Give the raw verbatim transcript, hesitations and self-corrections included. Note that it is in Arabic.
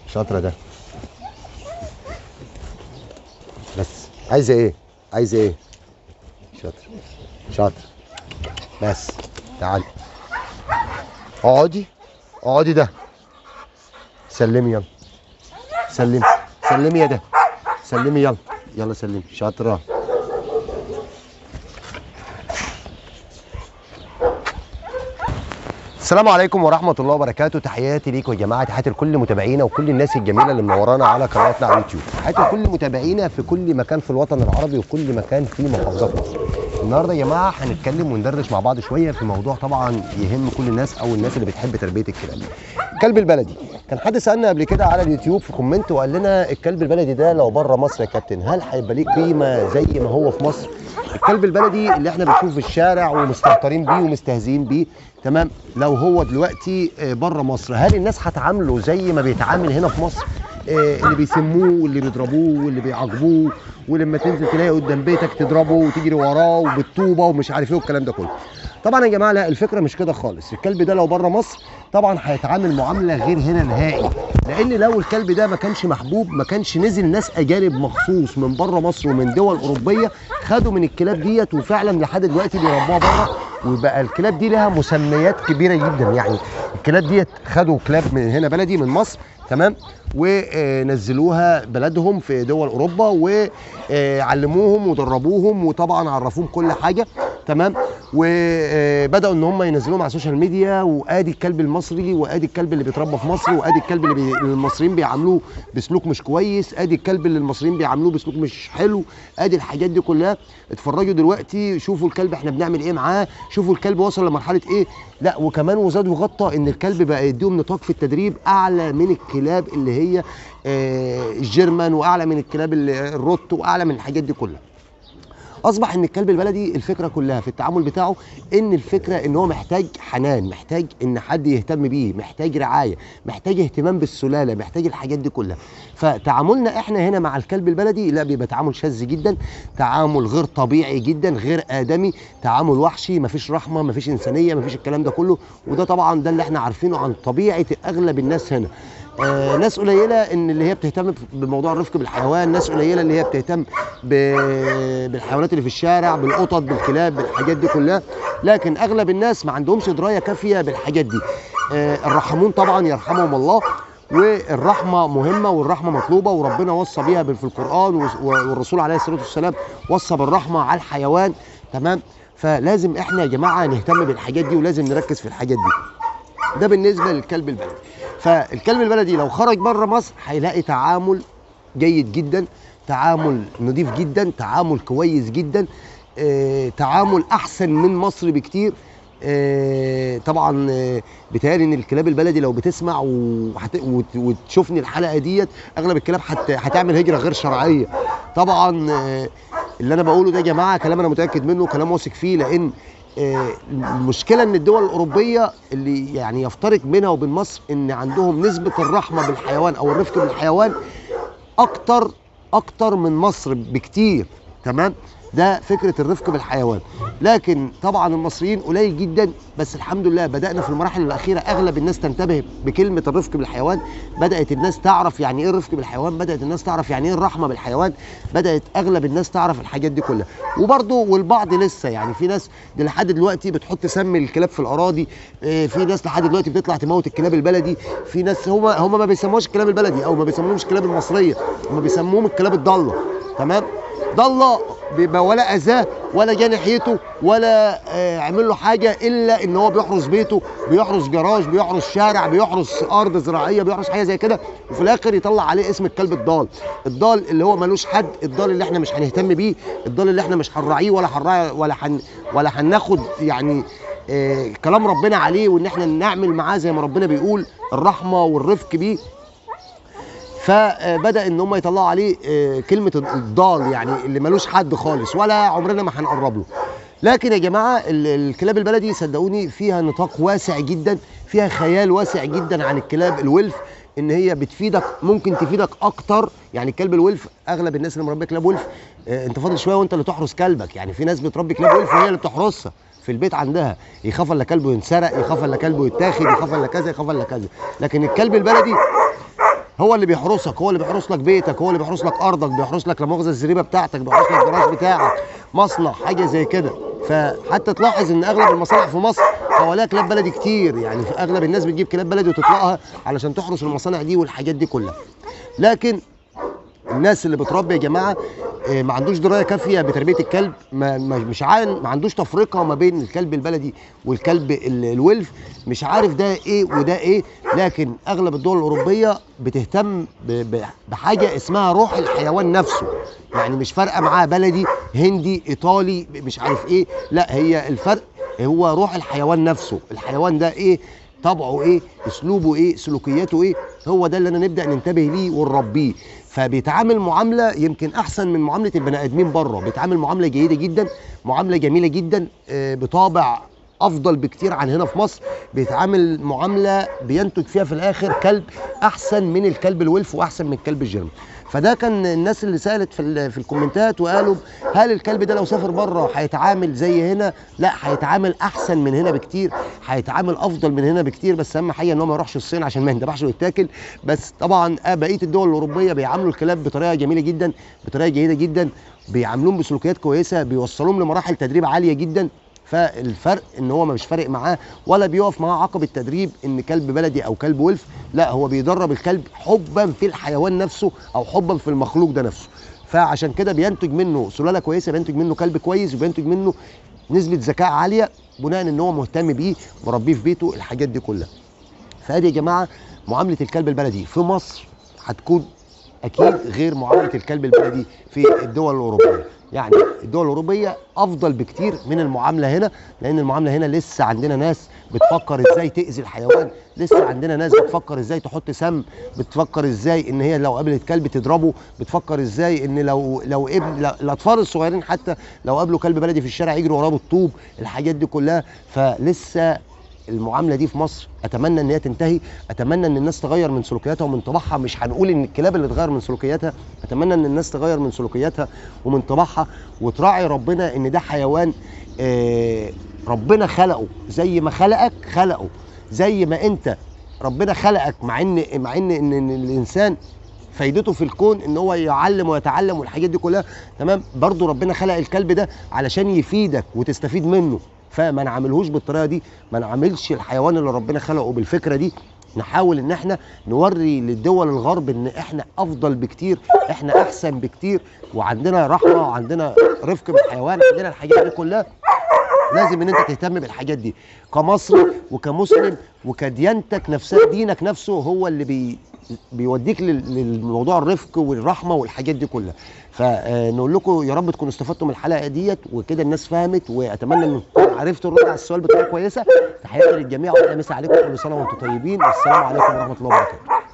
شاطره ده. بس عايزه ايه؟ عايزه ايه؟ شاطر شاطر. بس تعالي اقعدي اقعدي. ده سلمي يلا. سلمي سلمي يا ده. سلمي يلا يلا سلمي. شاطره. السلام عليكم ورحمة الله وبركاته. تحياتي ليكم يا جماعة، تحياتي لكل متابعينا وكل الناس الجميلة اللي منورانا على قناتنا على اليوتيوب، تحياتي لكل متابعينا في كل مكان في الوطن العربي وكل مكان في محافظات مصر. النهارده يا جماعة هنتكلم وندردش مع بعض شوية في موضوع طبعا يهم كل الناس او الناس اللي بتحب تربية الكلاب. الكلب البلدي. كان حد سألنا قبل كده على اليوتيوب في كومنت وقال لنا الكلب البلدي ده لو بره مصر يا كابتن هل هيبقى ليه قيمة زي ما هو في مصر؟ الكلب البلدي اللي احنا بنشوفه في الشارع ومستهترين بيه ومستهزئين بيه، تمام، لو هو دلوقتي بره مصر هل الناس هتعامله زي ما بيتعامل هنا في مصر؟ اللي بيسموه واللي بيضربوه واللي بيعاقبوه ولما تنزل تلاقي قدام بيتك تضربه وتجري وراه وبالطوبه ومش عارف ايه والكلام ده كله. طبعا يا جماعه لا، الفكره مش كده خالص. الكلب ده لو بره مصر طبعا هيتعامل معامله غير هنا نهائي، لان لو الكلب ده ما كانش محبوب ما كانش نزل ناس اجانب مخصوص من بره مصر ومن دول اوروبيه خدوا من الكلاب ديت وفعلا لحد دلوقتي بيربوها بره، وبقى الكلاب دي لها مسميات كبيره جدا. يعني الكلاب ديت خدوا كلاب من هنا بلدي من مصر، تمام، ونزلوها بلدهم في دول اوروبا وعلموهم ودربوهم وطبعا عرفوهم كل حاجه، تمام، وبداوا ان هم ينزلوهم على السوشيال ميديا، وادي الكلب المصري وادي الكلب اللي بيتربى في مصر وادي الكلب اللي بي... المصريين بيعاملوه بسلوك مش كويس، ادي الكلب اللي المصريين بيعاملوه بسلوك مش حلو، ادي الحاجات دي كلها. اتفرجوا دلوقتي شوفوا الكلب احنا بنعمل ايه معاه، شوفوا الكلب وصل لمرحله ايه. لا وكمان وزاد وغطى ان الكلب بقى يديهم نطاق في التدريب اعلى من الكلاب اللي هي آه الجيرمان، واعلى من الكلاب الروت، واعلى من الحاجات دي كلها. اصبح ان الكلب البلدي الفكره كلها في التعامل بتاعه ان الفكره ان هو محتاج حنان، محتاج ان حد يهتم بيه، محتاج رعايه، محتاج اهتمام بالسلاله، محتاج الحاجات دي كلها. فتعاملنا احنا هنا مع الكلب البلدي لا، بيبقى تعامل شاذ جدا، تعامل غير طبيعي جدا، غير ادمي، تعامل وحشي، مفيش رحمه، مفيش انسانيه، مفيش الكلام ده كله. وده طبعا ده اللي احنا عارفينه عن طبيعه اغلب الناس هنا. آه ناس قليله ان اللي هي بتهتم بموضوع الرفق بالحيوان، ناس قليله اللي هي بتهتم بالحيوانات اللي في الشارع، بالقطط، بالكلاب، بالحاجات دي كلها، لكن اغلب الناس ما عندهمش درايه كافيه بالحاجات دي. آه الرحمون طبعا يرحمهم الله، والرحمه مهمه والرحمه مطلوبه، وربنا وصى بيها في القران، والرسول عليه الصلاه والسلام وصى بالرحمه على الحيوان، تمام. فلازم احنا يا جماعه نهتم بالحاجات دي ولازم نركز في الحاجات دي. ده بالنسبه للكلب البلدي. فالكلب البلدي لو خرج بره مصر هيلاقي تعامل جيد جدا، تعامل نظيف جدا، تعامل كويس جدا، آه، تعامل احسن من مصر بكتير. آه، طبعا آه، بيتهيألي ان الكلاب البلدي لو بتسمع وحت... وت... وتشوفني الحلقه ديت اغلب الكلاب حت... هتعمل هجره غير شرعيه. طبعا آه، اللي انا بقوله ده يا جماعه كلام انا متاكد منه، كلام واثق فيه، لان المشكله ان الدول الاوروبيه اللي يعني يفترق بينها وبين مصر ان عندهم نسبه الرحمه بالحيوان او الرفق بالحيوان اكتر اكتر من مصر بكتير، تمام. ده فكره الرفق بالحيوان. لكن طبعا المصريين قليل جدا، بس الحمد لله بدانا في المراحل الاخيره اغلب الناس تنتبه بكلمه الرفق بالحيوان، بدات الناس تعرف يعني ايه الرفق بالحيوان، بدات الناس تعرف يعني ايه الرحمه بالحيوان، بدات اغلب الناس تعرف الحاجات دي كلها. وبرده والبعض لسه يعني في ناس دي لحد دلوقتي بتحط سم الكلاب في الاراضي، في ناس لحد دلوقتي بتطلع تموت الكلاب البلدي، في ناس هم هم ما بيسموهاش الكلاب البلدي او ما بيسموهمش الكلاب المصريه، هم بيسموهم الكلاب الضاله، تمام. ضله بيبقى ولا اذاه ولا جه ناحيته ولا آه عمل له حاجه الا ان هو بيحرس بيته، بيحرس جراج، بيحرس شارع، بيحرس ارض زراعيه، بيحرس حاجه زي كده، وفي الاخر يطلع عليه اسم الكلب الضال. الضال اللي هو ملوش حد، الضال اللي احنا مش هنهتم بيه، الضال اللي احنا مش هنراعيه ولا هنراعي ولا حن ولا هناخد يعني آه كلام ربنا عليه، وان احنا نعمل معاه زي ما ربنا بيقول الرحمه والرفق بيه. فبدا ان هم يطلعوا عليه كلمه الضال، يعني اللي ملوش حد خالص ولا عمرنا ما هنقرب له. لكن يا جماعه الكلاب البلدي صدقوني فيها نطاق واسع جدا، فيها خيال واسع جدا عن الكلاب الولف، ان هي بتفيدك، ممكن تفيدك اكتر. يعني الكلب الولف اغلب الناس اللي مربيه كلاب ولف انت فاضل شويه وانت اللي تحرس كلبك. يعني في ناس بتربي كلاب ولف وهي اللي بتحرسها في البيت عندها، يخاف الا كلبه ينسرق، يخاف الا كلبه يتاخد، يخاف الا كذا، يخاف الا كذا. لكن الكلب البلدي هو اللي بيحرسك، هو اللي بيحرس لك بيتك، هو اللي بيحرس لك ارضك، بيحرس لك لا مؤاخذه الزريبه بتاعتك، بيحرس لك الجراج بتاعك، مصنع حاجه زي كده. فحتى تلاحظ ان اغلب المصانع في مصر حواليها كلاب بلدي كتير، يعني في اغلب الناس بتجيب كلاب بلدي وتطلقها علشان تحرس المصانع دي والحاجات دي كلها. لكن الناس اللي بتربي يا جماعه آه، ما عندوش درايه كافيه بتربيه الكلب، ما ما- مش عارف، ما عندوش تفرقه ما بين الكلب البلدي والكلب ال- الولف، مش عارف ده ايه وده ايه. لكن اغلب الدول الاوروبيه بتهتم ب- ب- بحاجه اسمها روح الحيوان نفسه، يعني مش فارقه معاها بلدي هندي ايطالي مش عارف ايه، لا هي الفرق هو روح الحيوان نفسه، الحيوان ده ايه، طبعه ايه، اسلوبه ايه، سلوكياته ايه، هو ده اللي انا نبدا ننتبه ليه ونربيه. فبيتعامل معامله يمكن احسن من معامله البني ادمين بره، بيتعامل معامله جيده جدا، معامله جميله جدا، آه، بطابع افضل بكتير عن هنا في مصر، بيتعامل معامله بينتج فيها في الاخر كلب احسن من الكلب الولف واحسن من الكلب الجيرمان. فده كان الناس اللي سالت في ال- في الكومنتات وقالوا هل الكلب ده لو سافر بره هيتعامل زي هنا؟ لا، هيتعامل احسن من هنا بكتير، هيتعامل افضل من هنا بكتير، بس اهم حاجه ان هو ما يروحش الصين عشان ما يندبحش ويتاكل. بس طبعا آه، بقيه الدول الاوروبيه بيعاملوا الكلاب بطريقه جميله جدا، بطريقه جيده جدا، بيعاملوهم بسلوكيات كويسه، بيوصلوهم لمراحل تدريب عاليه جدا. فالفرق ان هو مش فارق معاه ولا بيقف معاه عقب التدريب ان كلب بلدي او كلب ولف، لا هو بيدرب الكلب حبا في الحيوان نفسه او حبا في المخلوق ده نفسه. فعشان كده بينتج منه سلاله كويسه، بينتج منه كلب كويس، وبينتج منه نسبه ذكاء عاليه بناء ان هو مهتم بيه، مربيه في بيته، الحاجات دي كلها. فادي يا جماعه معامله الكلب البلدي في مصر هتكون اكيد غير معامله الكلب البلدي في الدول الاوروبيه. يعني الدول الاوروبيه افضل بكتير من المعامله هنا، لان المعامله هنا لسه عندنا ناس بتفكر ازاي تاذي الحيوان، لسه عندنا ناس بتفكر ازاي تحط سم، بتفكر ازاي ان هي لو قابلت كلب تضربه، بتفكر ازاي ان لو لو ابن لا- الاطفال الصغيرين حتى لو قابلوا كلب بلدي في الشارع يجروا وراه بالطوب، الحاجات دي كلها. فلسه المعامله دي في مصر اتمنى ان هي تنتهي، اتمنى ان الناس تغير من سلوكياتها ومن طباعها، مش هنقول ان الكلاب اللي تغير من سلوكياتها، اتمنى ان الناس تغير من سلوكياتها ومن طباعها، وتراعي ربنا ان ده حيوان آه، ربنا خلقه زي ما خلقك، خلقه زي ما انت ربنا خلقك، مع ان مع ان ان إن الانسان فايدته في الكون ان هو يعلم ويتعلم والحاجات دي كلها، تمام، برضو ربنا خلق الكلب ده علشان يفيدك وتستفيد منه، فما نعملهوش بالطريقه دي، ما نعملش الحيوان اللي ربنا خلقه بالفكره دي. نحاول ان احنا نوري للدول الغرب ان احنا افضل بكتير، احنا احسن بكتير، وعندنا رحمه وعندنا رفق بالحيوان، عندنا الحاجات دي كلها. لازم ان انت تهتم بالحاجات دي كمصري وكمسلم وكديانتك نفسها، دينك نفسه هو اللي بي بيوديك لل- للموضوع الرفق والرحمه والحاجات دي كلها. فنقول لكم يا رب تكونوا استفدتوا من الحلقه ديت وكده الناس فهمت، واتمنى ان تكونوا عرفتوا الرد على السؤال بطريقه كويسه. تحياتي للجميع واحلى مسا عليكم، كل سنه وانتم طيبين، والسلام عليكم ورحمه الله وبركاته.